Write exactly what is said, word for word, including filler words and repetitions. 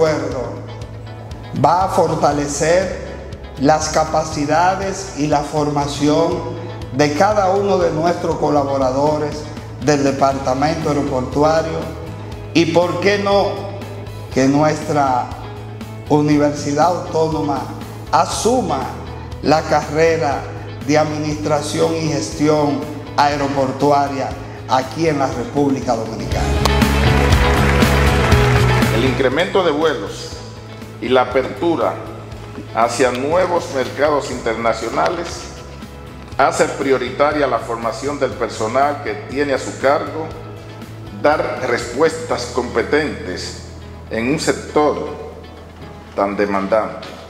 acuerdo va a fortalecer las capacidades y la formación de cada uno de nuestros colaboradores del Departamento Aeroportuario y, ¿por qué no?, que nuestra Universidad Autónoma asuma la carrera de Administración y Gestión Aeroportuaria aquí en la República Dominicana. El incremento de vuelos y la apertura hacia nuevos mercados internacionales hace prioritaria la formación del personal que tiene a su cargo dar respuestas competentes en un sector tan demandante.